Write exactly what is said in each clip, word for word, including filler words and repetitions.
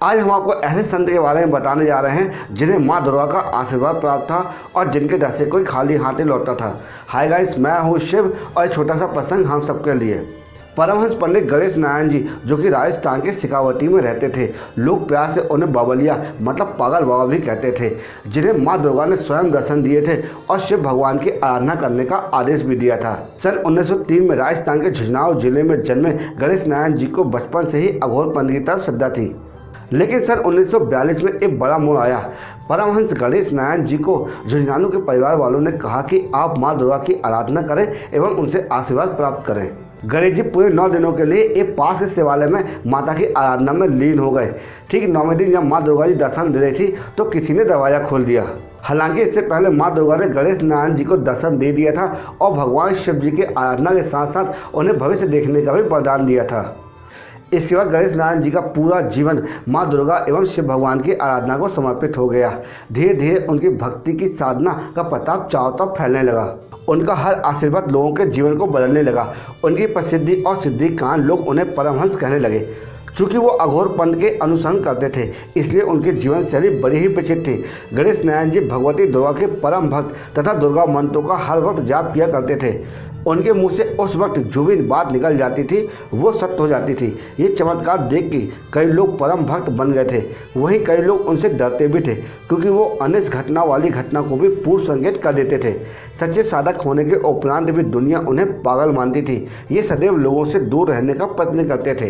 आज हम आपको ऐसे संत के बारे में बताने जा रहे हैं जिन्हें माँ दुर्गा का आशीर्वाद प्राप्त था और जिनके दर से कोई खाली हाथ नहीं लौटा था। हाय गाइस, मैं हूँ शिव और एक छोटा सा प्रसंग हम सबके लिए। परमहंस पंडित गणेश नारायण जी, जो कि राजस्थान के शेखावटी में रहते थे, लोग प्यार से उन्हें बावलिया मतलब पागल बाबा भी कहते थे, जिन्हें माँ दुर्गा ने स्वयं दर्शन दिए थे और शिव भगवान की आराधना करने का आदेश भी दिया था। सन उन्नीस सौ तीन में राजस्थान के झुंझुनू जिले में जन्मे गणेश नारायण जी को बचपन से ही अघोरपंथ की तरफ श्रद्धा थी, लेकिन सन उन्नीस सौ बयालीस में एक बड़ा मोड़ आया। परमहंस गणेश नारायण जी को झुंझुनू के परिवार वालों ने कहा कि आप माँ दुर्गा की आराधना करें एवं उनसे आशीर्वाद प्राप्त करें। गणेश जी पूरे नौ दिनों के लिए एक पास के शिवालय में माता की आराधना में लीन हो गए। ठीक नौवें दिन जब माँ दुर्गा जी दर्शन दे रही थी तो किसी ने दरवाजा खोल दिया। हालांकि इससे पहले माँ दुर्गा ने गणेश नारायण जी को दर्शन दे दिया था और भगवान शिव जी की आराधना के साथ साथ उन्हें भविष्य देखने का भी वरदान दिया था। इसके बाद गणेश नारायण जी का पूरा जीवन माँ दुर्गा एवं शिव भगवान की आराधना को समर्पित हो गया। धीरे धीरे उनकी भक्ति की साधना का प्रताप चारों तरफ फैलने लगा। उनका हर आशीर्वाद लोगों के जीवन को बदलने लगा। उनकी प्रसिद्धि और सिद्धि के कारण लोग उन्हें परमहंस कहने लगे। चूँकि वो अघोर पंथ के अनुसरण करते थे, इसलिए उनकी जीवन शैली बड़ी ही विचित्र थी। गणेश नारायण जी भगवती दुर्गा के परम भक्त तथा दुर्गा मंत्रों का हर वक्त जाप किया करते थे। उनके मुंह से उस वक्त जो भी बात निकल जाती थी वो सत्य हो जाती थी। ये चमत्कार देख के कई लोग परम भक्त बन गए थे। वहीं कई लोग उनसे डरते भी थे, क्योंकि वो अनिष्ट घटना वाली घटना को भी पूर्व संकेत कर देते थे। सच्चे साधक होने के उपरांत भी दुनिया उन्हें पागल मानती थी। ये सदैव लोगों से दूर रहने का प्रयत्न करते थे।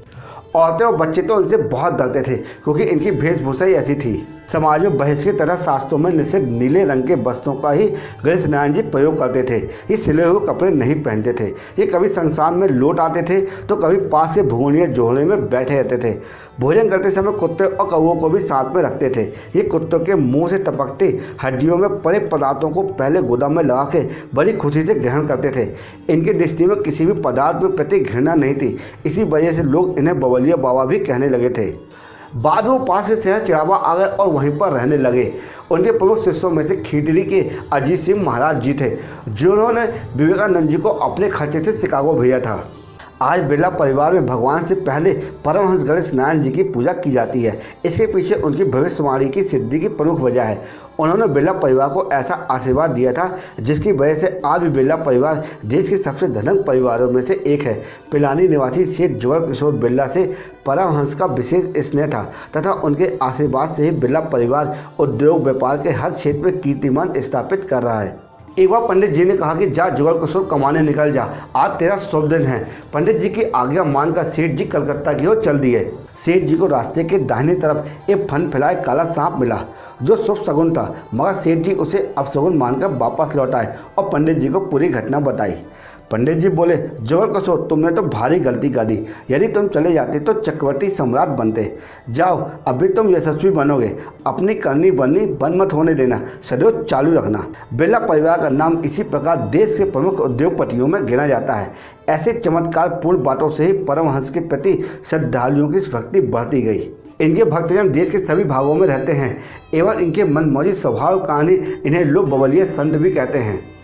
औरतें और बच्चे तो इनसे बहुत डरते थे, क्योंकि इनकी वेशभूषा ही ऐसी थी। समाज में बहिष्कृत तथा शास्त्रों में निषिद्ध नीले रंग के वस्त्रों का ही गणेश नारायण जी प्रयोग करते थे। ये सिले हुए कपड़े नहीं पहनते थे। ये कभी संसार में लौट आते थे तो कभी पास के भूगोलीय जोड़े में बैठे रहते थे। भोजन करते समय कुत्ते और कौओं को भी साथ में रखते थे। ये कुत्तों के मुंह से टपकते हड्डियों में पड़े पदार्थों को पहले गोदाम में लगा के बड़ी खुशी से ग्रहण करते थे। इनकी दृष्टि में किसी भी पदार्थ के प्रति घृणा नहीं थी। इसी वजह से लोग इन्हें बवलिया बाबा भी कहने लगे थे। बाद वो पास के शहर चिड़ावा आ गए और वहीं पर रहने लगे। उनके प्रमुख शिष्यों में से खीटड़ी के अजीत सिंह महाराज जी थे, जिन्होंने विवेकानंद जी को अपने खर्चे से शिकागो भेजा था। आज बिरला परिवार में भगवान से पहले परमहंस गणेश नारायण जी की पूजा की जाती है। इसके पीछे उनकी भविष्यवाणी की सिद्धि की प्रमुख वजह है। उन्होंने बिरला परिवार को ऐसा आशीर्वाद दिया था जिसकी वजह से आज भी बिरला परिवार देश के सबसे धनवान परिवारों में से एक है। पिलानी निवासी सेठ जुगल किशोर बिरला से परमहंस का विशेष स्नेह था तथा उनके आशीर्वाद से ही बिरला परिवार उद्योग व्यापार के हर क्षेत्र में कीर्तिमान स्थापित कर रहा है। एक बार पंडित जी ने कहा कि जा जुगल किशोर कमाने निकल जा, आज तेरा शुभ दिन है। पंडित जी की आज्ञा मानकर सेठ जी कलकत्ता की ओर चल दिए। सेठ जी को रास्ते के दाहिनी तरफ एक फन फैलाए काला सांप मिला, जो शुभ शगुन था, मगर सेठ जी उसे अपशगुन मानकर वापस लौट आए और पंडित जी को पूरी घटना बताई। पंडित जी बोले, जुगल किशोर, तुमने तो भारी गलती कर दी। यदि तुम चले जाते तो चक्रवर्ती सम्राट बनते। जाओ, अभी तुम यशस्वी बनोगे। अपनी करनी बननी बंद मत होने देना, सदैव चालू रखना। बिरला परिवार का नाम इसी प्रकार देश के प्रमुख उद्योगपतियों में गिना जाता है। ऐसे चमत्कारपूर्ण बातों से ही परमहंस के प्रति श्रद्धालुओं की भक्ति बढ़ती गई। इनके भक्तजन देश के सभी भागों में रहते हैं एवं इनके मनमौजी स्वभाव कारण इन्हें लोग बवलिया संत भी कहते हैं।